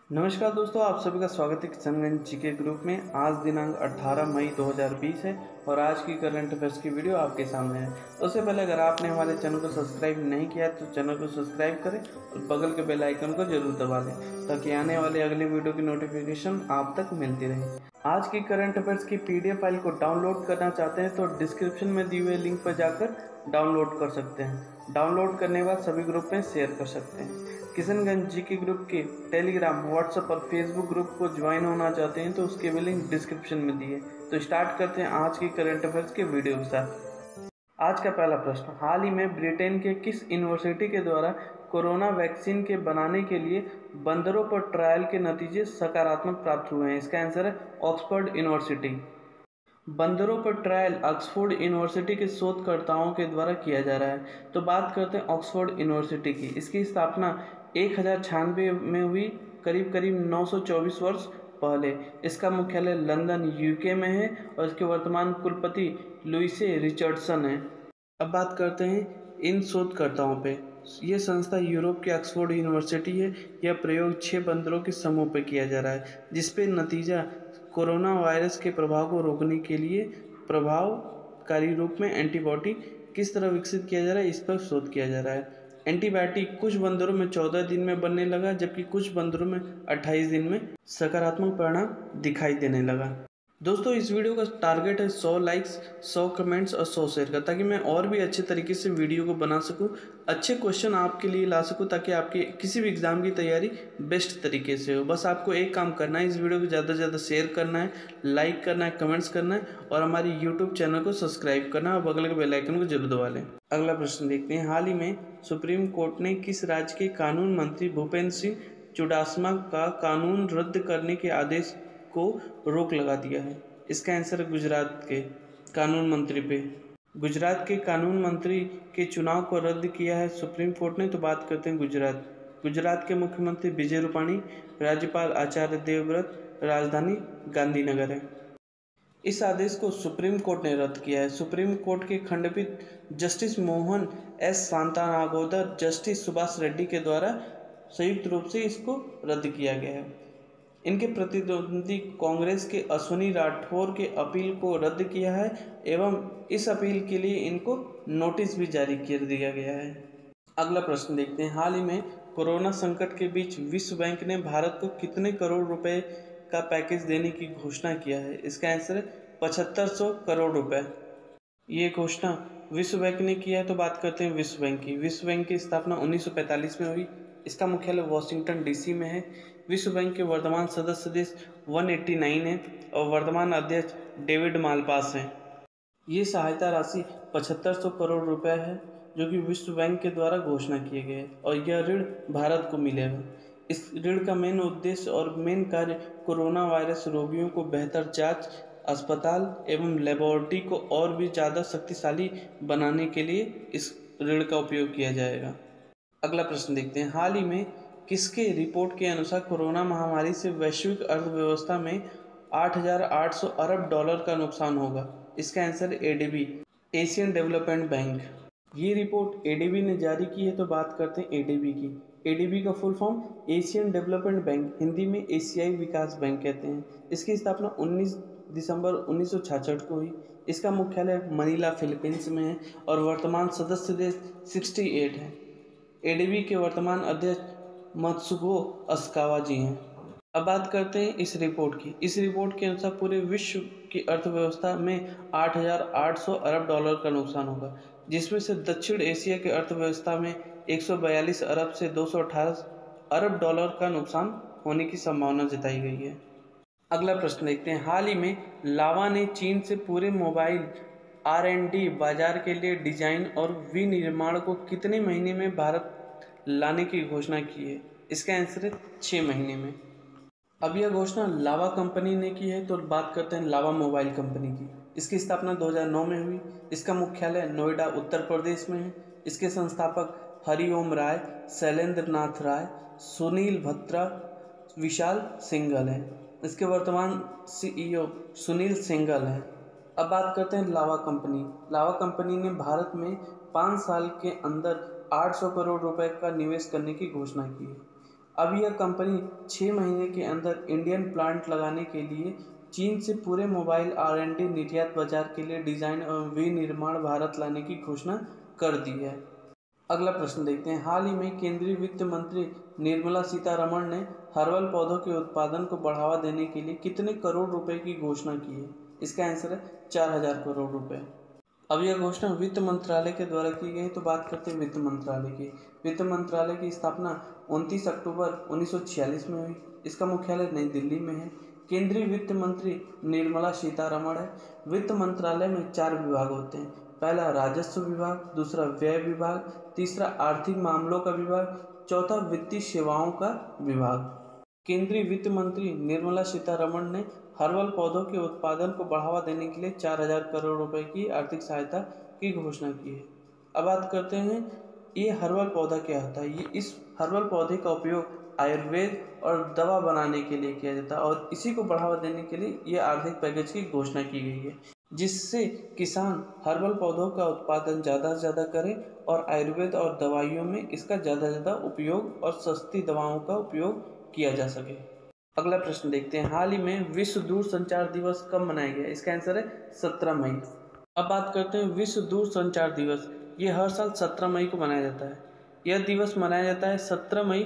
नमस्कार दोस्तों, आप सभी का स्वागत है किशनगंज जीके ग्रुप में। आज दिनांक 18 मई 2020 है और आज की करंट अफेयर्स की वीडियो आपके सामने है। उससे पहले अगर आपने हमारे चैनल को सब्सक्राइब नहीं किया है तो चैनल को सब्सक्राइब करें और बगल के बेल आइकन को जरूर दबा दें ताकि आने वाले अगले वीडियो की नोटिफिकेशन आप तक मिलती रहे। आज की करंट अफेयर्स की पीडीएफ फाइल को डाउनलोड करना चाहते हैं तो डिस्क्रिप्शन में दिए हुए लिंक पर जाकर डाउनलोड कर सकते हैं। डाउनलोड करने के बाद सभी ग्रुप में शेयर कर सकते हैं। किशनगंज जीके ग्रुप के टेलीग्राम, व्हाट्सएप और फेसबुक ग्रुप को ज्वाइन होना चाहते हैं तो उसके भी लिंक डिस्क्रिप्शन में दिए। तो स्टार्ट करते हैं आज की करंट अफेयर्स के वीडियो के साथ। आज का पहला प्रश्न, हाल ही में ब्रिटेन के किस यूनिवर्सिटी के द्वारा कोरोना वैक्सीन के बनाने के लिए बंदरों पर ट्रायल के नतीजे सकारात्मक प्राप्त हुए हैं? इसका आंसर है ऑक्सफोर्ड यूनिवर्सिटी। बंदरों पर ट्रायल ऑक्सफोर्ड यूनिवर्सिटी के शोधकर्ताओं के द्वारा किया जा रहा है। तो बात करते हैं ऑक्सफोर्ड यूनिवर्सिटी की। इसकी स्थापना 1096 में हुई, करीब करीब 924 वर्ष पहले। इसका मुख्यालय लंदन यूके में है और इसके वर्तमान कुलपति लुइसे रिचर्डसन है। अब बात करते हैं इन शोधकर्ताओं पे। ये संस्था यूरोप के ऑक्सफोर्ड यूनिवर्सिटी है। यह प्रयोग 6 बंदरों के समूह पर किया जा रहा है जिसपे नतीजा कोरोना वायरस के प्रभाव को रोकने के लिए प्रभावकारी रूप में एंटीबॉडी किस तरह विकसित किया जा रहा है, इस पर शोध किया जा रहा है। एंटीबायोटिक कुछ बंदरों में 14 दिन में बनने लगा जबकि कुछ बंदरों में 28 दिन में सकारात्मक परिणाम दिखाई देने लगा। दोस्तों, इस वीडियो का टारगेट है 100 लाइक्स, 100 कमेंट्स और 100 शेयर का, ताकि मैं और भी अच्छे तरीके से वीडियो को बना सकूं, अच्छे क्वेश्चन आपके लिए ला सकूं ताकि आपके किसी भी एग्जाम की तैयारी बेस्ट तरीके से हो। बस आपको एक काम करना है, इस वीडियो को ज़्यादा से ज़्यादा शेयर करना है, लाइक करना है, कमेंट्स करना है और हमारी यूट्यूब चैनल को सब्सक्राइब करना है और बगल के बेल आइकन को जरूर दबा लें। अगला प्रश्न देखते हैं, हाल ही में सुप्रीम कोर्ट ने किस राज्य के कानून मंत्री भूपेंद्र सिंह चुडासमा का कानून रद्द करने के आदेश को रोक लगा दिया है? इसका आंसर है गुजरात के कानून मंत्री पे। गुजरात के कानून मंत्री के चुनाव को रद्द किया है सुप्रीम कोर्ट ने। तो बात करते हैं गुजरात के मुख्यमंत्री विजय रूपाणी, राज्यपाल आचार्य देवव्रत, राजधानी गांधीनगर है। इस आदेश को सुप्रीम कोर्ट ने रद्द किया है। सुप्रीम कोर्ट के खंडपीठ justice Mohan S Shantanagoudar, justice Subhash Reddy के द्वारा संयुक्त रूप से इसको रद्द किया गया है। इनके प्रतिद्वंदी कांग्रेस के अश्विनी राठौर के अपील को रद्द किया है एवं इस अपील के लिए इनको नोटिस भी जारी कर दिया गया है। अगला प्रश्न देखते हैं, हाल ही में कोरोना संकट के बीच विश्व बैंक ने भारत को कितने करोड़ रुपए का पैकेज देने की घोषणा किया है? इसका आंसर है 7500 करोड़ रुपए। ये घोषणा विश्व बैंक ने किया है। तो बात करते हैं विश्व बैंक की। विश्व बैंक की स्थापना 1945 में हुई। इसका मुख्यालय वॉशिंगटन डीसी में है। विश्व बैंक के वर्तमान सदस्य देश 189 है और वर्तमान अध्यक्ष डेविड मालपास हैं। ये सहायता राशि 7500 करोड़ रुपए है जो कि विश्व बैंक के द्वारा घोषणा किए गए और यह ऋण भारत को मिलेगा। इस ऋण का मेन उद्देश्य और मेन कार्य कोरोना वायरस रोगियों को बेहतर जांच, अस्पताल एवं लेबोरेटरी को और भी ज़्यादा शक्तिशाली बनाने के लिए इस ऋण का उपयोग किया जाएगा। अगला प्रश्न देखते हैं, हाल ही में किसके रिपोर्ट के अनुसार कोरोना महामारी से वैश्विक अर्थव्यवस्था में 8,800 अरब डॉलर का नुकसान होगा? इसका answer ADB, Asian development bank. ये रिपोर्ट एडीबी ने जारी की है। तो बात करते हैं एडीबी की। एडीबी का full form Asian development bank, Hindi में एशियाई विकास बैंक कहते हैं। इसकी स्थापना 19 दिसंबर 1966 को हुई। इसका मुख्यालय मनीला फिलीपींस में है और वर्तमान सदस्य देश 68 है। एडीबी के वर्तमान अध्यक्ष मत्सुगो अस्कावा जी हैं। अब बात करते हैं इस रिपोर्ट की। इस रिपोर्ट के अनुसार पूरे विश्व की अर्थव्यवस्था में 8,800 अरब डॉलर का नुकसान होगा, जिसमें से दक्षिण एशिया की अर्थव्यवस्था में 142 अरब से 218 अरब डॉलर का नुकसान होने की संभावना जताई गई है। अगला प्रश्न देखते हैं, हाल ही में लावा ने चीन से पूरे मोबाइल R&D बाजार के लिए डिजाइन और विनिर्माण को कितने महीने में भारत लाने की घोषणा की है? इसका आंसर है 6 महीने में। अब यह घोषणा लावा कंपनी ने की है। तो बात करते हैं लावा मोबाइल कंपनी की। इसकी स्थापना 2009 में हुई। इसका मुख्यालय नोएडा उत्तर प्रदेश में है। इसके संस्थापक हरिओम राय, शैलेंद्र नाथ राय, सुनील भत्रा, विशाल सिंघल हैं। इसके वर्तमान CEO सुनील सिंघल हैं। अब बात करते हैं लावा कंपनी। लावा कंपनी ने भारत में 5 साल के अंदर 800 करोड़ रुपए का निवेश करने की घोषणा की है। अब यह कंपनी 6 महीने के अंदर इंडियन प्लांट लगाने के लिए चीन से पूरे मोबाइल R&D निर्यात बाजार के लिए डिजाइन एवं विनिर्माण भारत लाने की घोषणा कर दी है। अगला प्रश्न देखते हैं। हाल ही में केंद्रीय वित्त मंत्री निर्मला सीतारमण ने हर्बल पौधों के उत्पादन को बढ़ावा देने के लिए कितने करोड़ रुपए की घोषणा की है? इसका आंसर है 4000 करोड़ रुपए। अब यह घोषणा वित्त मंत्रालय के द्वारा की गई। तो बात करते हैं वित्त मंत्रालय की। वित्त मंत्रालय की स्थापना 29 अक्टूबर 1946 में हुई। इसका मुख्यालय नई दिल्ली में है। केंद्रीय वित्त मंत्री निर्मला सीतारमण है। वित्त मंत्रालय में 4 विभाग होते हैं। पहला राजस्व विभाग, दूसरा व्यय विभाग, तीसरा आर्थिक मामलों का विभाग, चौथा वित्तीय सेवाओं का विभाग। केंद्रीय वित्त मंत्री निर्मला सीतारमण ने हर्बल पौधों के उत्पादन को बढ़ावा देने के लिए 4000 करोड़ रुपए की आर्थिक सहायता की घोषणा की है। अब बात करते हैं ये हर्बल पौधा क्या होता है। इस हर्बल पौधे का उपयोग आयुर्वेद और दवा बनाने के लिए किया जाता है और इसी को बढ़ावा देने के लिए ये आर्थिक पैकेज की घोषणा की गई है, जिससे किसान हर्बल पौधों का उत्पादन ज़्यादा से ज़्यादा करें और आयुर्वेद और दवाइयों में इसका ज़्यादा से ज़्यादा उपयोग और सस्ती दवाओं का उपयोग किया जा सके। अगला प्रश्न देखते हैं। हाल ही में विश्व दूरसंचार दिवस कब मनाया गया? इसका आंसर है 17 मई। अब बात करते हैं विश्व दूरसंचार दिवस। ये हर साल 17 मई को मनाया जाता है। यह दिवस मनाया जाता है 17 मई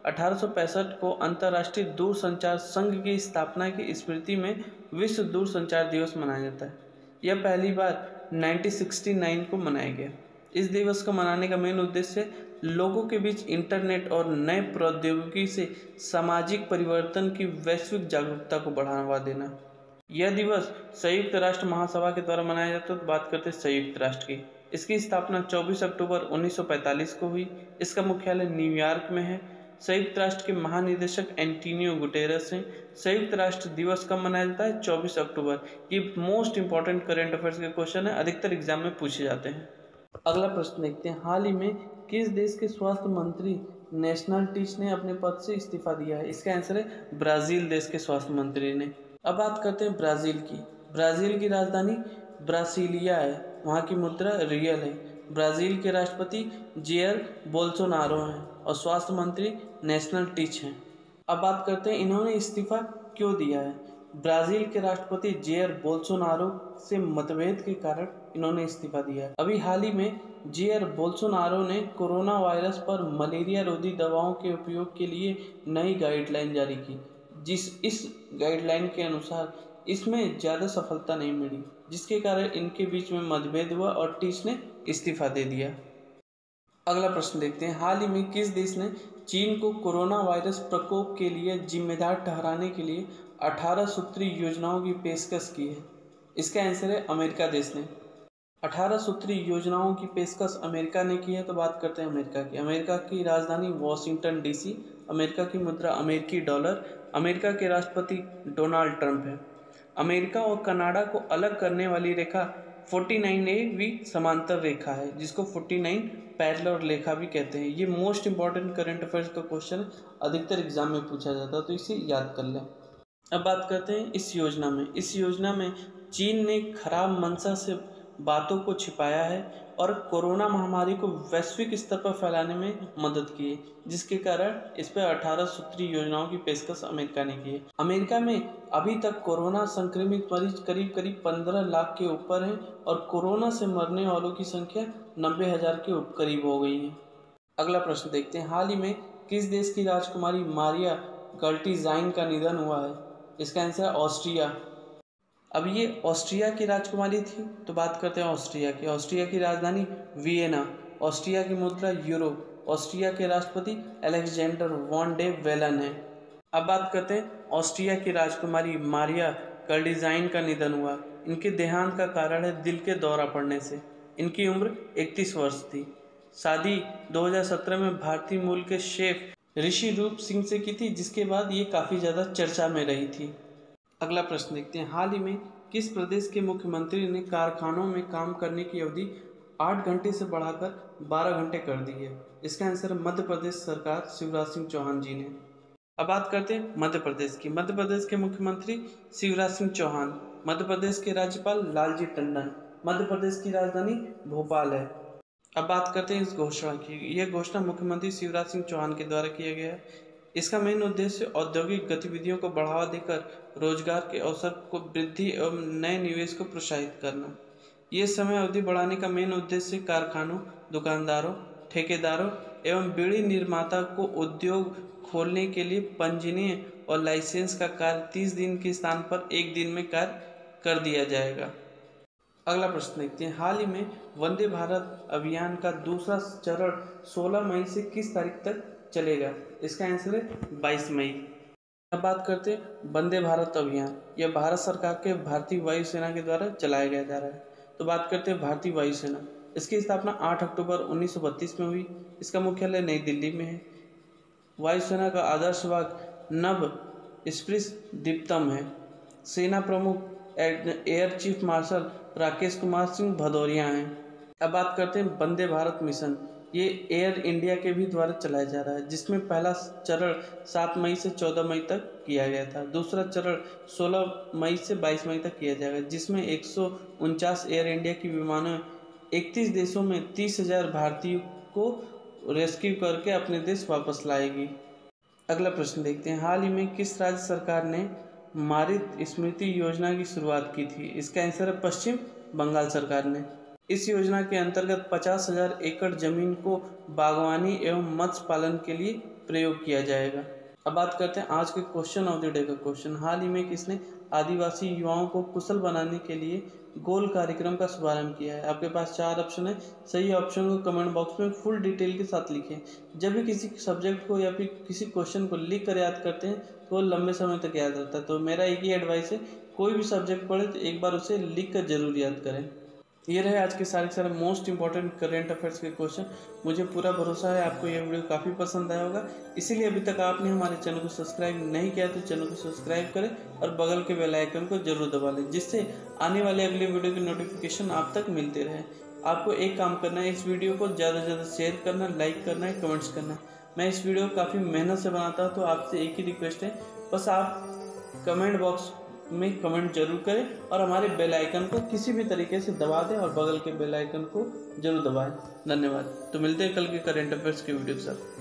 1865 को अंतर्राष्ट्रीय दूरसंचार संघ की स्थापना की स्मृति में विश्व दूरसंचार दिवस मनाया जाता है। यह पहली बार 1969 को मनाया गया। इस दिवस को मनाने का मेन उद्देश्य लोगों के बीच इंटरनेट और नए प्रौद्योगिकी से सामाजिक परिवर्तन की वैश्विक जागरूकता को बढ़ावा देना। यह दिवस संयुक्त राष्ट्र महासभा के द्वारा मनाया जाता है। तो बात करते हैं संयुक्त राष्ट्र की। इसकी स्थापना 24 अक्टूबर 1945 को हुई। इसका मुख्यालय न्यूयॉर्क में है। संयुक्त राष्ट्र के महानिदेशक एंटोनियो गुटेरेस हैं। संयुक्त राष्ट्र दिवस कब मनाया जाता है? 24 अक्टूबर। ये मोस्ट इंपॉर्टेंट करंट अफेयर्स के क्वेश्चन है, अधिकतर एग्जाम में पूछे जाते हैं। अगला प्रश्न देखते हैं। हाल ही में किस देश के स्वास्थ्य मंत्री नेशनल टीच ने अपने पद से इस्तीफा दिया है? इसका आंसर है ब्राजील देश के स्वास्थ्य मंत्री ने। अब बात करते हैं ब्राजील की। ब्राजील की राजधानी ब्रासिलिया है। वहाँ की मुद्रा रियल है। ब्राजील के राष्ट्रपति जेयर बोल्सोनारो हैं और स्वास्थ्य मंत्री नेशनल टीच हैं। अब बात करते हैं इन्होंने इस्तीफा क्यों दिया है। ब्राजील के राष्ट्रपति जेयर बोल्सोनारो से मतभेद के कारण इन्होंने इस्तीफा दिया है। अभी हाल ही में जेयर बोल्सोनारो ने कोरोना वायरस पर मलेरिया रोधी दवाओं के उपयोग के लिए नई गाइडलाइन जारी की, इस गाइडलाइन के अनुसार इसमें ज़्यादा सफलता नहीं मिली, जिसके कारण इनके बीच में मतभेद हुआ और टीच ने इस्तीफा दे दिया। अगला प्रश्न देखते हैं। हाल ही में किस देश ने चीन को कोरोना वायरस प्रकोप के लिए जिम्मेदार ठहराने के लिए 18 सूत्रीय योजनाओं की पेशकश की है? इसका आंसर है अमेरिका देश ने। 18 सूत्रीय योजनाओं की पेशकश अमेरिका ने की है। तो बात करते हैं अमेरिका की। अमेरिका की राजधानी वॉशिंगटन DC। अमेरिका की मुद्रा अमेरिकी डॉलर। अमेरिका के राष्ट्रपति डोनाल्ड ट्रंप है। अमेरिका और कनाडा को अलग करने वाली रेखा 49A समांतर रेखा है, जिसको 49 पैरेलल रेखा भी कहते हैं। ये मोस्ट इंपॉर्टेंट करंट अफेयर्स का क्वेश्चन अधिकतर एग्जाम में पूछा जाता है, तो इसे याद कर लें। अब बात करते हैं इस योजना में चीन ने खराब मंशा से बातों को छिपाया है और कोरोना महामारी को वैश्विक स्तर पर फैलाने में मदद की है, जिसके कारण इस पर 18 सूत्रीय योजनाओं की पेशकश अमेरिका ने की है। अमेरिका में अभी तक कोरोना संक्रमित मरीज करीब 15 लाख के ऊपर हैं और कोरोना से मरने वालों की संख्या 90,000 के करीब हो गई है। अगला प्रश्न देखते हैं। हाल ही में किस देश की राजकुमारी मारिया गर्टीजाइन का निधन हुआ है? इसका आंसर है ऑस्ट्रिया। अब ये ऑस्ट्रिया की राजकुमारी थी, तो बात करते हैं ऑस्ट्रिया की। ऑस्ट्रिया की राजधानी वियना। ऑस्ट्रिया की मुद्रा यूरो। ऑस्ट्रिया के राष्ट्रपति अलेक्जेंडर वॉन डे वेलन है। अब बात करते हैं ऑस्ट्रिया की राजकुमारी मारिया गर्टीजाइन का निधन हुआ। इनके देहांत का कारण है दिल के दौरा पड़ने से। इनकी उम्र 31 वर्ष थी। शादी 2017 में भारतीय मूल के शेफ ऋषि रूप सिंह से की थी, जिसके बाद ये काफ़ी ज़्यादा चर्चा में रही थी। अगला प्रश्न देखते हैं। हाल ही में किस प्रदेश के मुख्यमंत्री ने कारखानों में काम करने की अवधि 8 घंटे से बढ़ाकर 12 घंटे कर दी है? इसका आंसर मध्य प्रदेश सरकार शिवराज सिंह चौहान जी ने। अब बात करते हैं मध्य प्रदेश की। मध्य प्रदेश के मुख्यमंत्री शिवराज सिंह चौहान। मध्य प्रदेश के राज्यपाल लालजी टंडन। मध्य प्रदेश की राजधानी भोपाल है। अब बात करते हैं इस घोषणा की। यह घोषणा मुख्यमंत्री शिवराज सिंह चौहान के द्वारा किया गया है। इसका मेन उद्देश्य औद्योगिक गतिविधियों को बढ़ावा देकर रोजगार के अवसर को वृद्धि एवं नए निवेश को प्रोत्साहित करना। ये समय अवधि बढ़ाने का मेन उद्देश्य कारखानों, दुकानदारों, ठेकेदारों एवं बीड़ी निर्माता को उद्योग खोलने के लिए पंजीयन और लाइसेंस का कार्य 30 दिन के स्थान पर 1 दिन में कार्य कर दिया जाएगा। अगला प्रश्न देखते हैं, हाल ही में वंदे भारत अभियान का दूसरा चरण 16 मई से किस तारीख तक चलेगा? इसका आंसर है 22 मई। अब बात करते हैं वंदे भारत अभियान। यह भारत सरकार के भारतीय वायुसेना के द्वारा चलाया गया जा रहा है। तो बात करते हैं भारतीय वायुसेना। इसकी स्थापना 8 अक्टूबर 1932 में हुई। इसका मुख्यालय नई दिल्ली में है। वायुसेना का आदर्श वाहक नभ स्प्रिस दीप्तम है। सेना प्रमुख air chief marshal Rakesh Kumar Singh Bhadauria हैं। अब बात करते हैं वंदे भारत मिशन। ये एयर इंडिया के भी द्वारा चलाया जा रहा है, जिसमें पहला चरण 7 मई से 14 मई तक किया गया था। दूसरा चरण 16 मई से 22 मई तक किया जाएगा, जिसमें 149 एयर इंडिया की विमानों 31 देशों में 30,000 भारतीयों को रेस्क्यू करके अपने देश वापस लाएगी। अगला प्रश्न देखते हैं, हाल ही में किस राज्य सरकार ने मातृ स्मृति योजना की शुरुआत की थी? इसका आंसर है पश्चिम बंगाल सरकार ने। इस योजना के अंतर्गत 50,000 एकड़ जमीन को बागवानी एवं मत्स्य पालन के लिए प्रयोग किया जाएगा। अब बात करते हैं आज के क्वेश्चन ऑफ द डे का क्वेश्चन। हाल ही में किसने आदिवासी युवाओं को कुशल बनाने के लिए गोल कार्यक्रम का शुभारंभ किया है? आपके पास 4 ऑप्शन है। सही ऑप्शन को कमेंट बॉक्स में फुल डिटेल के साथ लिखें। जब भी किसी सब्जेक्ट को या फिर किसी क्वेश्चन को लिख कर याद करते हैं तो वो लंबे समय तक याद रहता है। तो मेरा एक ही एडवाइस है, कोई भी सब्जेक्ट पढ़े तो एक बार उसे लिख कर जरूर याद करें। ये रहे आज के सारे मोस्ट इंपॉर्टेंट करंट अफेयर्स के क्वेश्चन। मुझे पूरा भरोसा है आपको ये वीडियो काफ़ी पसंद आया होगा। इसीलिए अभी तक आपने हमारे चैनल को सब्सक्राइब नहीं किया तो चैनल को सब्सक्राइब करें और बगल के बेल आइकन को जरूर दबा लें, जिससे आने वाले अगले वीडियो की नोटिफिकेशन आप तक मिलते रहे। आपको एक काम करना है, इस वीडियो को ज़्यादा से ज़्यादा शेयर करना, लाइक करना है, कमेंट्स करना है। मैं इस वीडियो को काफ़ी मेहनत से बनाता हूँ, तो आपसे एक ही रिक्वेस्ट है, बस आप कमेंट बॉक्स में कमेंट जरूर करें और हमारे बेल आइकन को किसी भी तरीके से दबा दें और बगल के बेल आइकन को जरूर दबाएं। धन्यवाद। तो मिलते हैं कल के करंट अफेयर्स के वीडियो के साथ।